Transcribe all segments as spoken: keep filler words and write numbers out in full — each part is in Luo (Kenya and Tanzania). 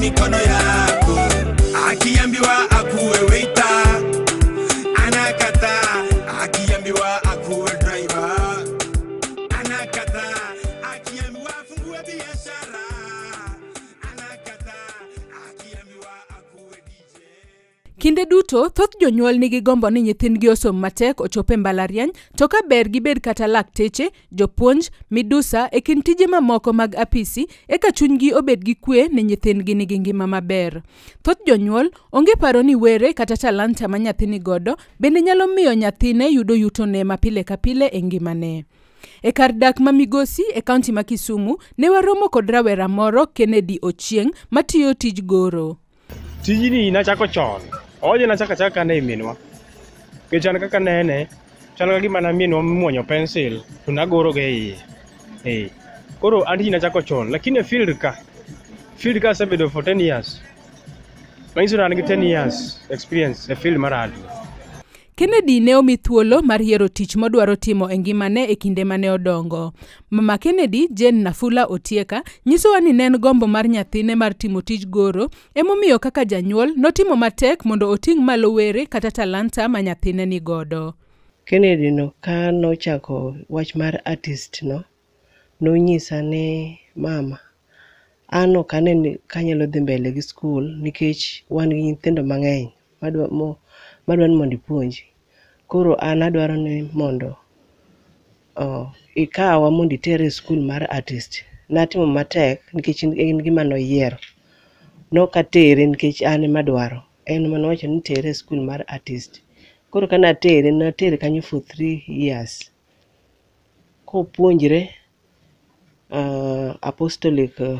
mikono yako. Akiambiwa akuwe waiter anakataa, akiambiwa akuwe driver anakataa, akiambiwa afungue biashara anakataa, akiambiwa akuwe D J. Kinde duto thoth jonyuol nigi gombo ni nyithindgi osom matek ochope mbalariany, to ka ber gibed kata lakteche, jopuonj, midusa e kind tije mamoko mag apisi, eka chunygi obed gi kwe ni nyithindgi nigi ngima maber. Thoth jonyuol onge paro ni were kata talanta ma nyathini godo bende nyalo miyo nyathine yudo yutone mapile ka pile e ngimane. E kar dak ma Migosi e kaunti ma Kisumu, ne waromo kod rawera moro Kennedy Ochieng matiyo tij goro. Tijini nachako chon. Oje nachaka chaka ne minwa. Kechan kaka nene, chalo gima na minwa muonyo pencil, tunagoro ge iye. Eh. Koro anti nachako chon, lakini field ka. Field ka sabedo for ten years. Maiso na ngi ten years experience e field maradi. Kennedy ne omi thuolo mar yiero tich modwaro timo e ngimane e kinde mane odongo. Mama Kennedy, Jane Nafula Otieka, nyisowa ni nen gombo mar nyathine mar timo tij goro, emomiyo kaka janyuol notimo matek mondo oting' malo were kata talanta ma nyathine ni godo. Kennedy no ka nochako wach mar artist no, nonyisa ne mama, ano kanene kanyalo dhi mbele gi school nikech wan gi nyithindo mang'eny madwa mo madwa ni mondo ipuonji. Koro an adwaro ni mondo oh, ikawa mondo itere school mar artist. Natimo matek nikech en gima noyiero. Nokatere nikech an ema adwaro. En manowacho ni tere school mar artist. Koro kana tere, natere kanyo for three years. Ko puonjre uh, apostolic uh,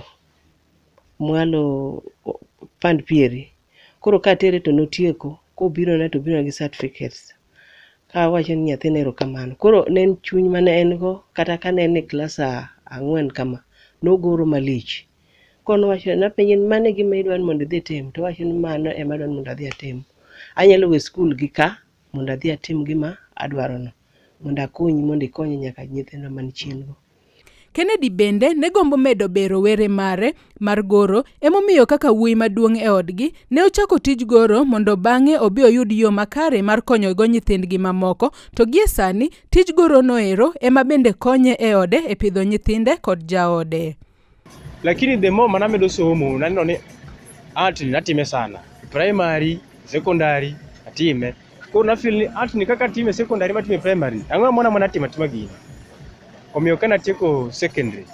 mwalo pand pieri. Koro ka tere to notieko, ko biro na to biro gi certificates. Ka wacho ni nyathine erokamano. Koro ne en chuny mane en go kata ka ne en e klas ang'wen kama, nogoro malich. Kono wacho na penje mane gima idwa ni mondo idhi tim, to wacho ni mano ema adwa ni mondo adhi atim. Anyalo we school gi ka mondo adhi atim gima adwaro no. Mondo akonyi mondo ikonye nyaka nyithindo man chien go. Kennedy bende ne gombo medo bero were mare mar goro, emomiyo kaka wuoyi maduong' e odgi ne ochako tij goro mondo bang'e obi oyud yo makare mar konyo go nyithindgi mamoko, to gie sani tij goro noero ema bende konye e ode e pidho nyithinde kod jaode. Lakini the more manamedo somo naneno ni art ni natime sana. Primary, secondary atime. Koro na feel ni art ni kaka time secondary matime primary. Ang'o mona mona atime atima gini. Omiyo kana tieko secondary.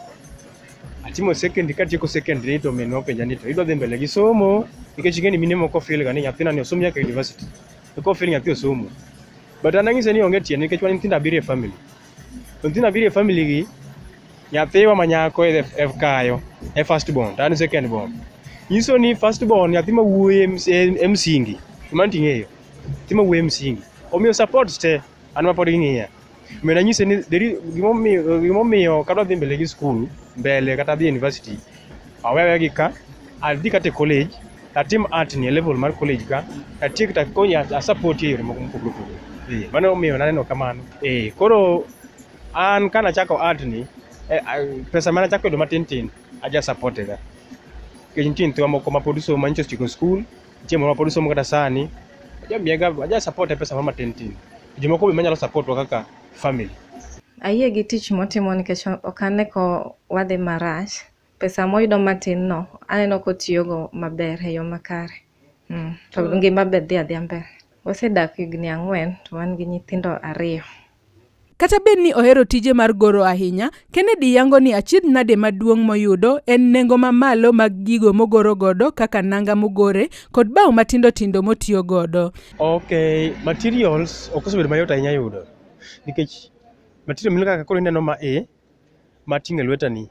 Atimo secondary ka tieko secondary to meno penja ni to idwa dhi mbele gi somo nikech ngeni mine moko feel ga ni nyathina ni osomo nyaka university. Ko feel nyathi osomo. But anang'ise ni onge tiende nikech wan nyithindo abiriyo e family. Nyithindo abiriyo e family gi nyathiwa manyako e F kayo e first born, tan second born. Nyiso ni first born nyathi ma wuoye e msingi. Man ting'eyo. Nyathi ma wuoye e msingi. Omiyo support te an ma pod ng'iya. Mena nyise ni gimomiyo gimomiyo kadwa dhi mbele gi school mbele kata dhi university awewe gi ka adhi kata college atim art ni level mar college ka atiek ta konya a support yore moko mopogore opogore. Eh mano omiyo naneno kamano. Eh koro an kana chako art ni eh, pesa mana chako do matin tin aja support ga ke tin to moko ma pod somo Manchester Chico school chemo ma pod somo kata sani aja miega aja support pesa ma matin tin jomoko be manyalo support kaka family. Ayie gi tich motimo nikech okane ko wadhi marach. Pesa moyudo matin no, aneno ko tiyogo maber e yo makare. Mm. To ngima ber dhi adhi mbele. Wasedak higni ang'wen to wan gi nyithindo ariyo. Kata bed ni ohero tije mar goro ahinya, Kennedy yango ni achiedh nade maduong' moyudo en nengo mamalo mag gigo mogoro godo kaka nanga mogore kod bao matindo tindo motiyo godo. Okay, materials okosebedo mayot ahinya yudo. Nikech material milika kaka koro ineno ma e matinga lweta ni.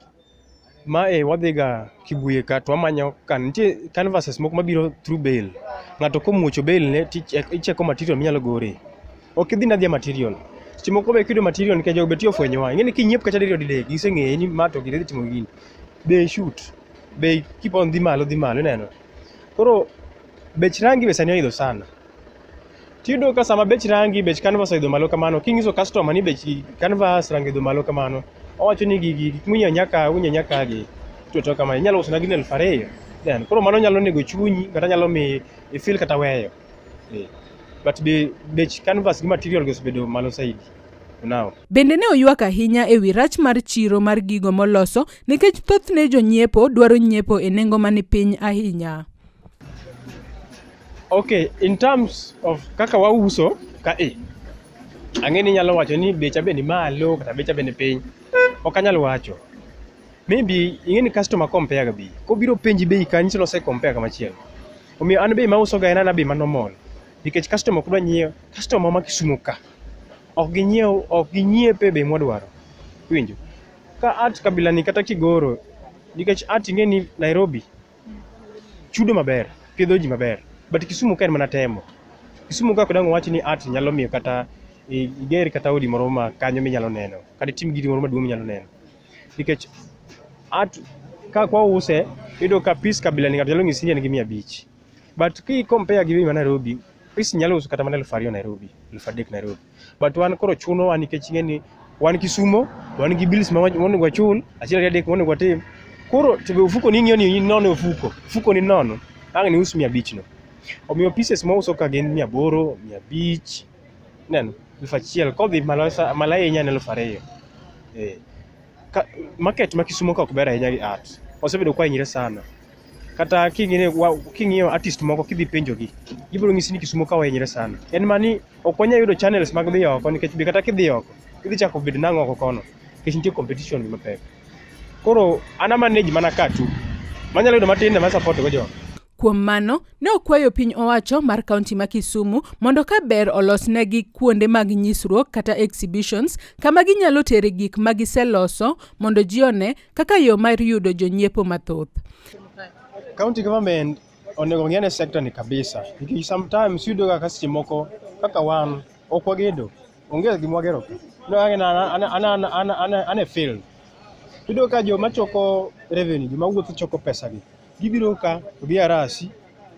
Ma e wadhiga kibuye ka to amanyo kan nitie canvases moko mabiro through bail. Ng'ato komuocho bail ne icheko material minyalo gore. Ok idhi nadhi material. Timo ko be kido material nikech jogo betiyo fwenyo wa. Ngeni kinyiep kata diriyo didek giseng'eye ni mato gidhi timo gini. Be shoot. Be keep on dhi malo dhi malo neno. Koro bech rangi be sani oidho sana. Tido ka sama bech rangi bech canvas oidho malo kamano. Kingiso customer ni bech canvas rangi oidho malo kamano. Owacho ni gigi munya nyaka unya nyaka gi to to kama nyalo uso na gine elfu ariyo then koro mano nyalo nego chunyi kata nyalo mi i feel kata weyo eh but be bech canvas gi material go bedo malo saidi now. Bende ne oywak ahinya e wi rach mar chiro mar gigo moloso nikech thothne jonyiepo dwaro nyiepo e nengo mani piny ahinya. Okay, in terms of kaka wauso ka e ang'eni nyalo wacho ni becha bende malo kata becha bende piny, ok anyalo wacho. Maybe ing'eni customer compare ga bei, kobiro penji bei kanyiso lose compare kama chielo. Omiyo an bei mauso ga en ana bei manomol nikech customer ok dwa nyiewo, customer ma Kisumu ka ok ginyiew ok ginyiepe bei mwadwaro. Winjo ka art kabila ni kata Kigoro nikech art ing'eni Nairobi chudo maber, pidho ji maber, but Kisumu ka en mana temo. Kisumu ka kodang wacho ni art nyalo miyo kata igeri kata odi moro ma kanyo minyalo neno kata tim gidi moro maduong' minyalo neno nikech art ka kwa use ido ka piece kabila ni nyalo ng'isi ni gi mia abich, but ki compare gi ma Nairobi piece nyalo uso kata mana elfu ariyo Nairobi, elfu adek Nairobi, but wan koro chuno wan nikech ng'eni wan Kisumu wan gi bills ma wan gwachul achiel gi adek wan gwatim koro to be ufuko ni ng'iyo ni nono ufuko ufuko ni nono ang' ni us mia abich no. Omiyo pieces ma uso ka gin mia aboro, mia abich neno elfu achiel kodhi malasa malainya ne elfu ariyo. Eh market ma Kisumu ka ok ber ahinya gi art osebedo kwa nyire sana, kata kingine king'iyo artist moko kidhi penjogi gibiro ng'isi ni Kisumu ka wenyre sana. En mani ok wanya yudo channels mag dhi oko nikech be kata kidhi oko idhi chako bedo nang'o oko kono nikech nitie competition gi mapek. Koro ana manage mana ka tu manyalo yudo matin ma support go jo. Kuom mano, ne okwayo piny owacho mar kaunti ma Kisumu mondo ka ber olosnegi kuonde mag nyisruok kata exhibitions kama ginyalo tere gik ma giseloso mondo ji one kaka yo mar yudo jonyiepo mathoth. County government onego ng'ene sector ni kabisa because sometimes yudo ga kasi moko kaka wan ok wagedo onge gima wagero no ana ana ana ana ana ana field yudo ka jo machoko revenue jo mawuotho choko pesa gi gibiro ka gi arasi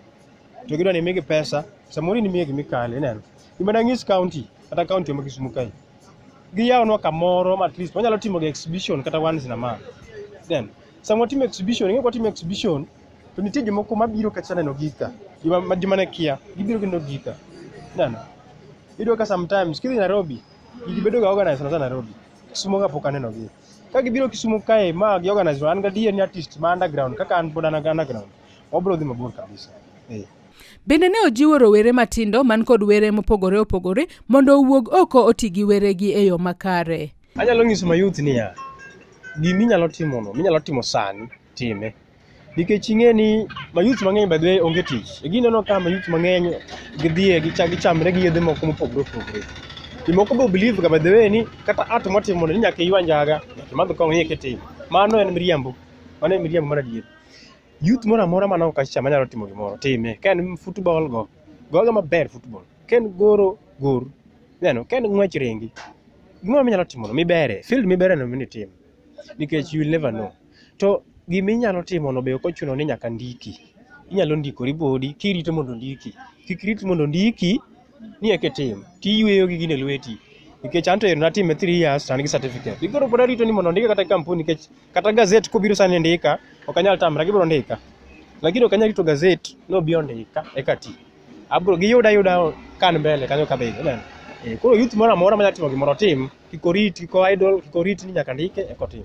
to gidwa ni migi pesa samori ni migi mikale neno imana ng'is county kata county ma Kisumu kai giyawnwa kamoro at least wanyalo timo exhibition kata once in a month. Then samo timo exhibition ing'e kwa timo exhibition to nitie jomoko mabiro kacha neno gika joma joma kia gibiro gino gika neno ido ka sometimes kidhi Nairobi gibedo ga organize na Nairobi Kisumu ga pok aneno gi ka gibiro Kisumu kae ma gi organize an ga die ni artist ma underground kaka an boda na underground obro dhi mabor kabisa. Eh Bende ne ojiwo rowere matindo man kod were mopogore opogore mondo owuog oko oti gi weregi e yo makare. Anyalo ng'iso ma youth niya gimi nyalo timo no minyalo timo sani time nikech ing'eni ma youth mang'eny by the way onge tich. Gineno ka ma youth mang'eny gidhie gichagi chamre gi yedhe moko mopogore opogore. Moko bo believe ga by the way ni kata art motimo ni nyaka iwa njaga madho ka ng'e ketim. Mano en miriambo. Mano en miriambo mar adier. Youth mora mora manao kacha manyalo timo gimoro time. Ka en football go goga maber football. Ken goro gor. Neno ken ng'wech ringi. Gimoro minyalo timo no mibere. Field mibere no mini tim. Nikech you will never know. To gimi nyalo timo no be ok ochuno ni nyaka ndiki. Inyalo ndikori bodi kirito mondo ndiki. Kikrit mondo ndiki ni eke tim. Ti yweyo gi gine lweti. Nikech anto ero na time three years tan gi certificate. Igoro pod arito ni mondo ndika kata kampuni nikech kata gazette kobiro sani ndika ok anyal tamra gibiro ndika. Lakini ok anyal rito gazette no bi ndika eka ti. Abro giyuda yuda kan mbele kanyo kabego neno. Eh koro youth mora mora manyalo timo gimoro tim kikorit kiko idol kikorit ni nyaka ndike eko tim.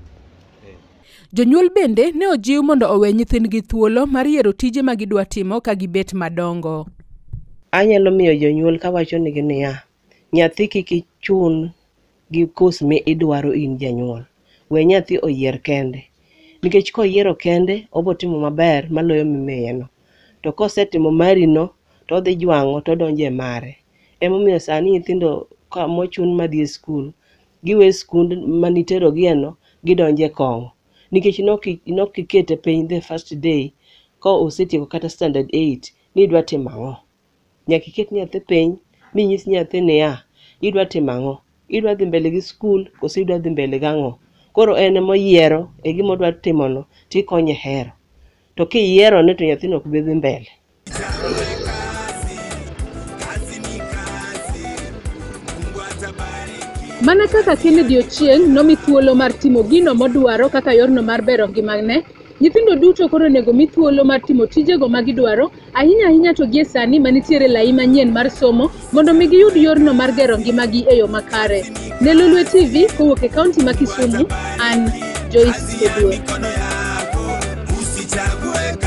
Jonyuol bende ne ojiw mondo owe nyithindgi thuolo mar yiero tije ma gidwa timo ka gibet madongo. Anyalo miyo jonyuol kawacho ni niya nyathi kik ichun gi kos me idwaro in janyuol. We nyathi oyier kende. Nikech koyiero kende obo timo maber maloyo mimeye no. To kosetimo mari no to odhi jwang'o to donje mare. Emomiyo sani nyithindo ka mochun madhi skul giwe skund manitero gieno gidonje kong'o. Nikech nok ikete piny the first day ko osetieko kata standard eight ni dwa timo ang'o. Nyaka iket nyathi piny mi nyis nyathi niya idwa timo ang'o. Idwa dhi mbele gi skul kose idwa dhi mbele gang'o. Koro en moyiero e gima odwa timo no tikonye hero. To kiyiero ne to nyathino ok bi dhi mbele. Mana kaka Kennedy Ochieng nomi thuolo mar timo gino modwaro kaka yorno mar bero ngimane, Nyithindo duto koro onego mi thuolo mar timo tijego ma gidwaro, ahinya ahinya to gie sani manitiere lai manyien mar somo mondo mi giyud yorno mar gero ngimagi e yo makare. Ne Lolwe T V kowuok e kaunti ma Kisumu, an Joyce Oduor. Usichague